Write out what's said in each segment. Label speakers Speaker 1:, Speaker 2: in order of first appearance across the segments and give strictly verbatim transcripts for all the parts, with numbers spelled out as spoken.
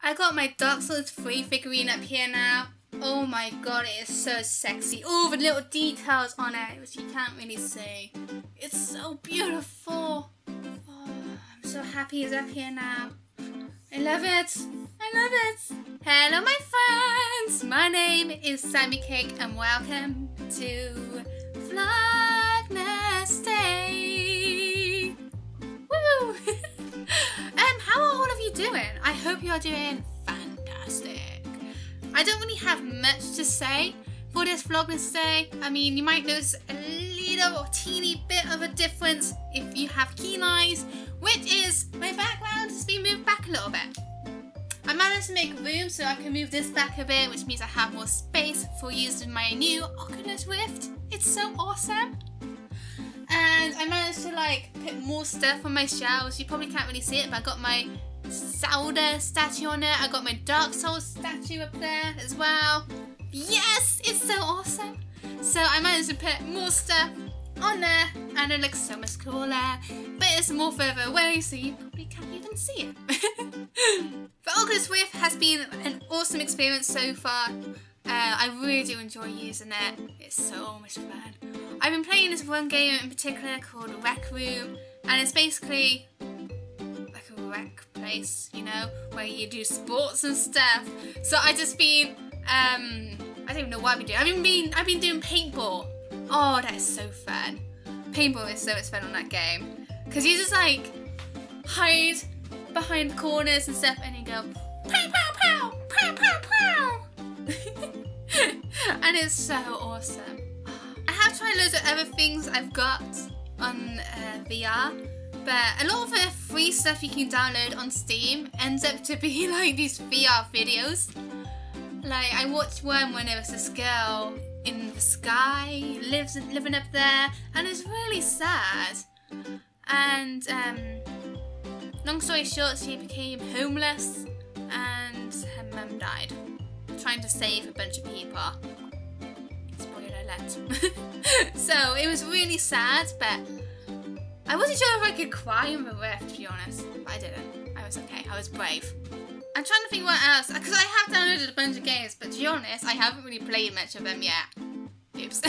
Speaker 1: I got my Dark Souls three figurine up here now. Oh my god, it is so sexy. All the little details on it, which you can't really see. It's so beautiful. Oh, I'm so happy it's up here now. I love it. I love it. Hello my friends. My name is Sammy Cake and welcome to Vlogmas Day. Woo! um, how are all of you doing? I hope you are doing fantastic. I don't really have much to say for this Vlogmas Day. I mean, you might notice a little teeny bit of a difference if you have keen eyes, which is my background has been moved back a little bit. I managed to make room so I can move this back a bit, which means I have more space for using my new Oculus Rift. It's so awesome. And I managed to like put more stuff on my shelves. You probably can't really see it, but I got my Zelda statue on it. I got my Dark Souls statue up there as well. Yes, it's so awesome. So I managed to put more stuff on there and it looks so much cooler, but it's more further away so you probably can't even see it. The Oculus Rift has been an awesome experience so far. Uh, I really do enjoy using it. It's so much fun. I've been playing this one game in particular called Rec Room, and it's basically like a rec place, you know, where you do sports and stuff. So I just been, um, I don't even know what I've been doing. I've been, been, I've been doing paintball. Oh, that is so fun. Paintball is so much fun on that game. Because you just like hide behind the corners and stuff and you go pow pow pow pow pow pow. And it's so awesome. I have tried loads of other things I've got on uh, V R, but a lot of the free stuff you can download on Steam ends up to be like these V R videos. Like I watched one when there was this girl in the sky lives living up there, and it's really sad. And um, long story short, she became homeless, and her mum died trying to save a bunch of people. Spoiler alert. So it was really sad, but I wasn't sure if I could cry in the Rift, to be honest. But I didn't. I was okay. I was brave. I'm trying to think what else, because I have downloaded a bunch of games, but to be honest, I haven't really played much of them yet. Oops.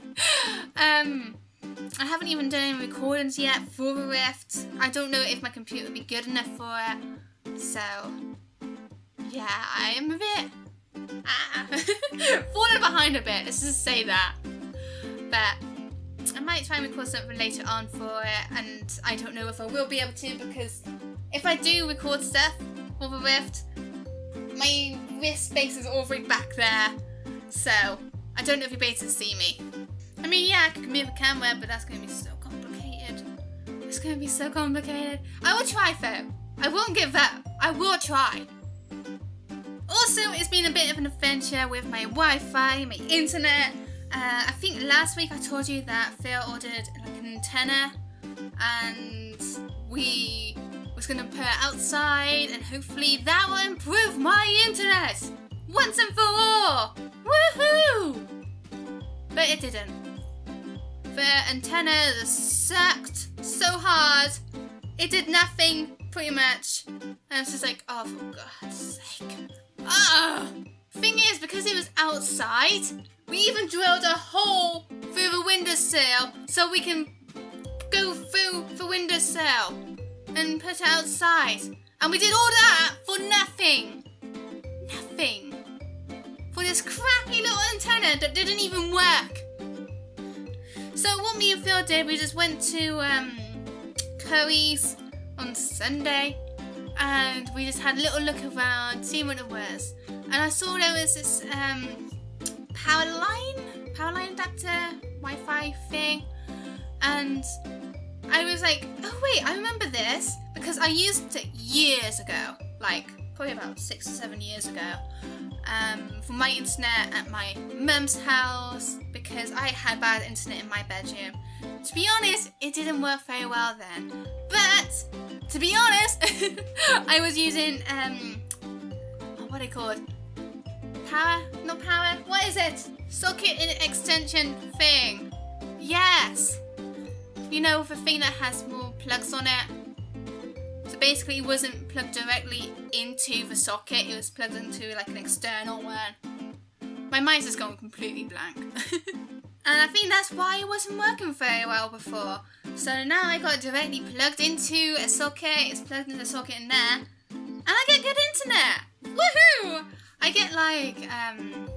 Speaker 1: um, I haven't even done any recordings yet for the Rift. I don't know if my computer will be good enough for it. So, yeah, I am a bit ah, falling behind a bit, let's just say that. But I might try and record something later on for it, and I don't know if I will be able to, because if I do record stuff for the Rift, my wrist space is all right back there, so I don't know if you'll be able to see me. I mean, yeah, I could move the camera, but that's going to be so complicated. It's going to be so complicated. I will try though. I won't give up. I will try. Also, it's been a bit of an adventure with my Wi-Fi, my internet. Uh, I think last week I told you that Phil ordered like an antenna, and we was going to put it outside, and hopefully that will improve my internet once and for all. Woohoo! But it didn't. The antenna sucked so hard. It did nothing, pretty much. And I was just like, oh, for God's sake. Ah! Thing is, because it was outside, we even drilled a hole through the windowsill so we can go through the windowsill and put it outside. And we did all that for nothing. Nothing. For this crappy little antenna that didn't even work. So what me and Phil did, we just went to um, Curry's on Sunday, and we just had a little look around, seeing what it was. And I saw there was this um, power line, power line adapter, Wi-Fi thing, and I was like, oh wait, I remember this, because I used it years ago, like probably about six or seven years ago, um, for my internet at my mum's house, because I had bad internet in my bedroom. To be honest, it didn't work very well then. But, to be honest, I was using, um, what are they called? Power? Not power? What is it? Socket extension thing. Yes. You know, the thing that has more plugs on it. So basically it wasn't plugged directly into the socket, it was plugged into like an external one. My mind's just gone completely blank. And I think that's why it wasn't working very well before. So now I got it directly plugged into a socket, it's plugged into the socket in there, and I get good internet! Woohoo! I get like, um,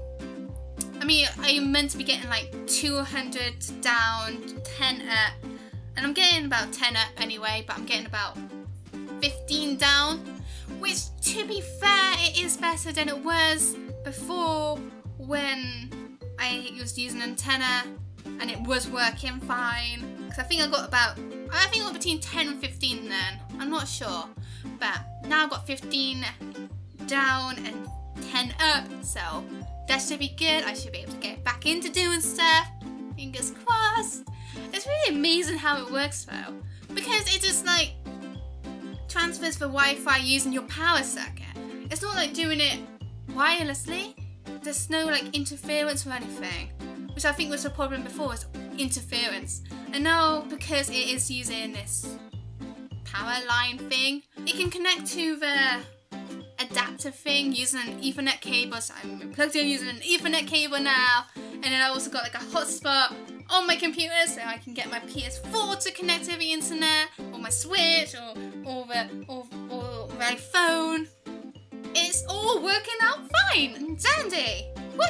Speaker 1: I mean, I'm meant to be getting like two hundred down, ten up, and I'm getting about ten up anyway, but I'm getting about fifteen down, which to be fair, it is better than it was before when I was using an antenna and it was working fine. Because I think I got about, I think I got between ten and fifteen then. I'm not sure. But now I've got fifteen down and ten up. So that should be good. I should be able to get back into doing stuff. Fingers crossed. It's really amazing how it works though. Because it just like transfers the Wi-Fi using your power circuit. It's not like doing it wirelessly. There's no like interference or anything, which I think was the problem before, was interference. And now because it is using this power line thing, it can connect to the adapter thing using an Ethernet cable. So I'm plugged in using an Ethernet cable now, and then I also got like a hotspot on my computer so I can get my P S four to connect to the internet, or my Switch, or, or, the, or, or my phone. It's all working out fine and dandy.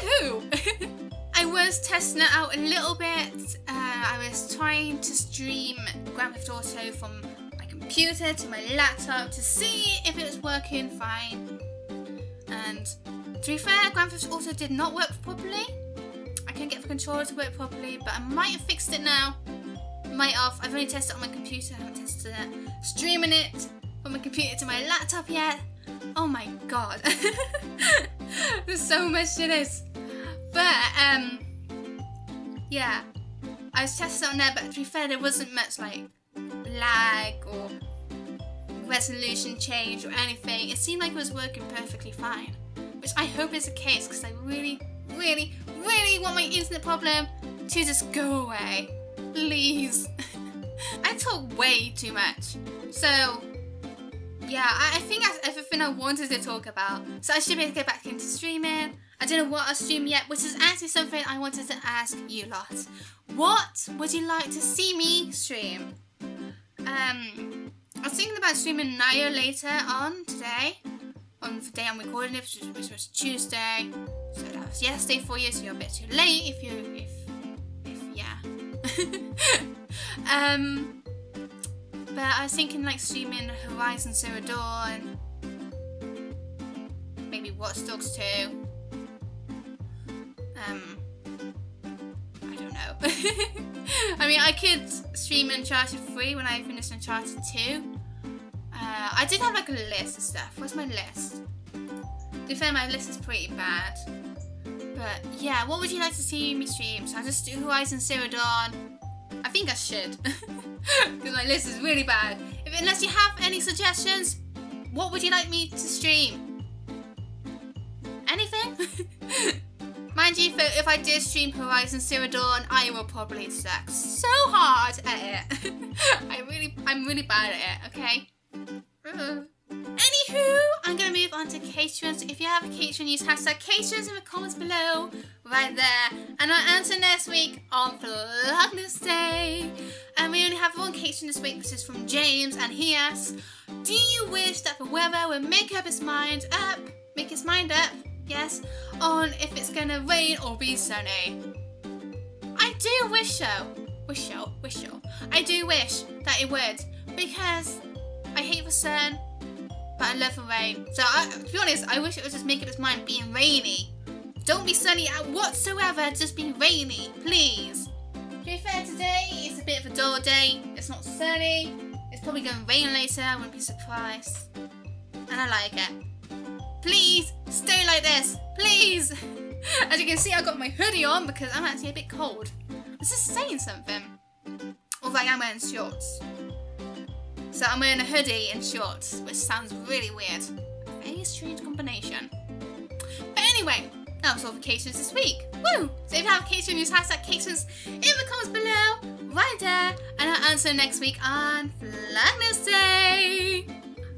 Speaker 1: Woohoo! I was testing it out a little bit. Uh, I was trying to stream Grand Theft Auto from my computer to my laptop to see if it was working fine. And to be fair, Grand Theft Auto did not work properly. I couldn't get the controller to work properly, but I might have fixed it now. Might have. I've only tested it on my computer. I haven't tested it streaming it from my computer to my laptop yet. Oh my god. There's so much to this. But, um, yeah. I was testing it on there, but to be fair, there wasn't much, like, lag or resolution change or anything. It seemed like it was working perfectly fine. Which I hope is the case, because I really, really, really want my internet problem to just go away. Please. I talk way too much. So... yeah, I, I think that's everything I wanted to talk about. So I should be able to get back into streaming. I don't know what I'll stream yet, which is actually something I wanted to ask you lot. What would you like to see me stream? Um, I was thinking about streaming Nio later on today. On the day I'm recording it, which was, which was Tuesday. So that was yesterday for you, so you're a bit too late if you, if, if, yeah. um... But I was thinking like streaming Horizon Zero Dawn, maybe Watch Dogs two. Um, I don't know. I mean, I could stream Uncharted three when I finish Uncharted two. Uh, I did have like a list of stuff. What's my list? To be fair, my list is pretty bad. But yeah, what would you like to see me stream? So I'll just do Horizon Zero Dawn. I think I should. Because my list is really bad. If, unless you have any suggestions, what would you like me to stream? Anything? Mind you, if, if I did stream Horizon Zero Dawn, I will probably suck so hard at it. I really, I'm really bad at it, okay? Uh. Anywho, I'm going to move on to Caterans. If you have a Catran, use hashtag Caterans in the comments below, right there. And I'll answer next week on Vlogmas Day. And we only have one Catran this week, which is from James, and he asks, do you wish that the weather would make up its mind up, make its mind up, yes, on if it's going to rain or be sunny? I do wish so. Wish so, wish so. I do wish that it would, because I hate the sun. But I love the rain. So, I, to be honest, I wish it would just make up its mind being rainy. Don't be sunny whatsoever, just be rainy, please. To be fair, today it's a bit of a dull day. It's not sunny. It's probably going to rain later, I wouldn't be surprised. And I like it. Please, stay like this, please. As you can see, I've got my hoodie on because I'm actually a bit cold. This is saying something. Although I am wearing shorts. So I'm wearing a hoodie and shorts, which sounds really weird. A very strange combination. But anyway, that was all for Caterans this week. Woo! So if you have a Catran, use hashtag Caterans in the comments below, right there. And I'll answer next week on Vlogmas Day.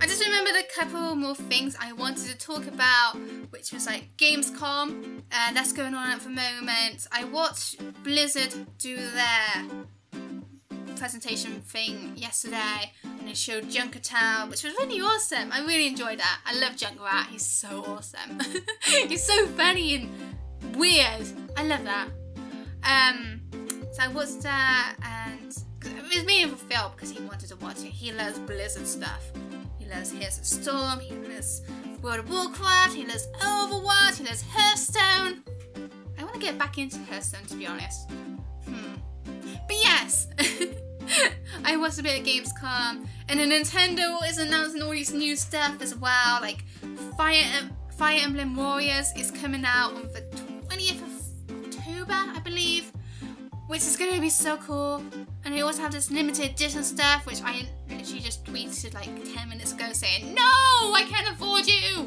Speaker 1: I just remembered a couple more things I wanted to talk about, which was like Gamescom, and that's going on at the moment. I watched Blizzard do their presentation thing yesterday, and they showed Junkertown, which was really awesome. I really enjoyed that. I love Junkrat. He's so awesome. He's so funny and weird. I love that. Um, so I watched that, and it was me and Phil because he wanted to watch it. He loves Blizzard stuff. He loves Heroes of Storm. He loves World of Warcraft. He loves Overwatch. He loves Hearthstone. I want to get back into Hearthstone, to be honest. Hmm. But yes. I watched a bit of Gamescom, and then Nintendo is announcing all these new stuff as well, like Fire, em Fire Emblem Warriors is coming out on the twentieth of October, I believe, which is going to be so cool. And they also have this limited edition stuff, which I literally just tweeted like ten minutes ago saying, no, I can't afford you!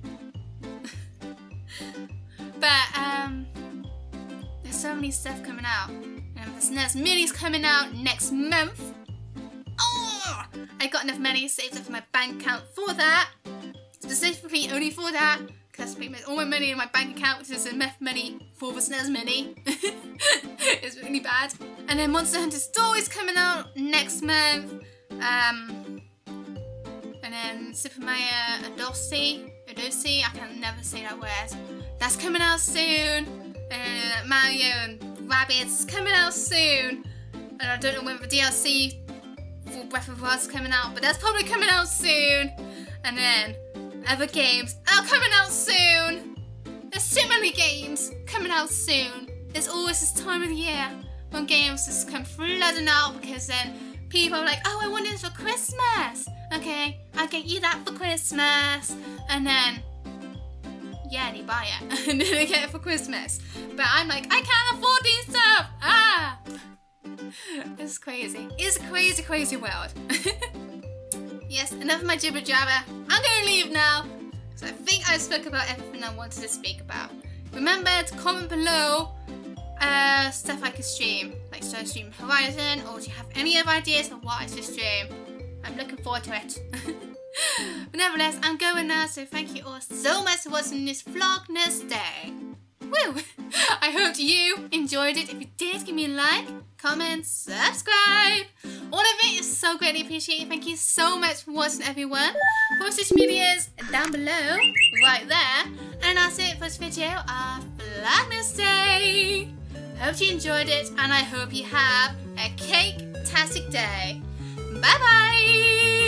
Speaker 1: But um, there's so many stuff coming out. And the S N E S Mini's coming out next month. Oh! I got enough money saved up in my bank account for that. Specifically only for that. Because I spent all my money in my bank account, which is enough money for the S N E S Mini. It's really bad. And then Monster Hunter Stories coming out next month. Um, and then Super Mario Odyssey. Odyssey, I can never say that word. That's coming out soon. And Mario and Rabbids is coming out soon, and I don't know when the D L C for Breath of the Wild is coming out, but that's probably coming out soon. And then other games are coming out soon. There's so many games coming out soon. There's always this time of the year when games just come flooding out, because then people are like, oh, I want this for Christmas. Okay, I'll get you that for Christmas. And then yeah, they buy it and then they get it for Christmas. But I'm like, I can't afford these stuff. Ah, it's crazy. It's a crazy, crazy world. Yes, enough of my jibber jabber. I'm gonna leave now, so I think I spoke about everything I wanted to speak about. Remember to comment below uh, stuff I could stream, like should I stream Horizon, or do you have any other ideas of what I should stream? I'm looking forward to it. But nevertheless, I'm going now, so thank you all so much for watching this Vlogmas day. Woo! I hope you enjoyed it. If you did, give me a like, comment, subscribe. All of it is so greatly appreciated. Thank you so much for watching, everyone. Post social medias down below, right there. And that's it for this video of Vlogmas day. Hope you enjoyed it, and I hope you have a cake-tastic day. Bye bye!